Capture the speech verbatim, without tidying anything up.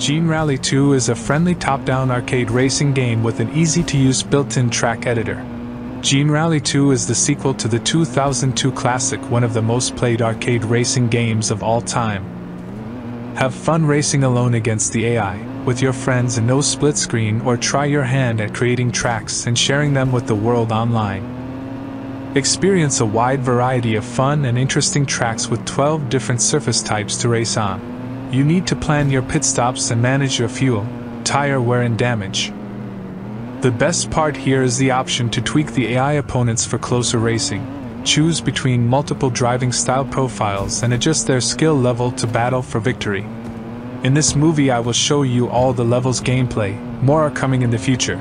Gene Rally two is a friendly top-down arcade racing game with an easy-to-use built-in track editor. Gene Rally two is the sequel to the two thousand two classic, one of the most played arcade racing games of all time. Have fun racing alone against the A I, with your friends and no split screen, or try your hand at creating tracks and sharing them with the world online. Experience a wide variety of fun and interesting tracks with twelve different surface types to race on. You need to plan your pit stops and manage your fuel, tire wear and damage. The best part here is the option to tweak the A I opponents for closer racing. Choose between multiple driving style profiles and adjust their skill level to battle for victory. In this movie I will show you all the levels gameplay, more are coming in the future.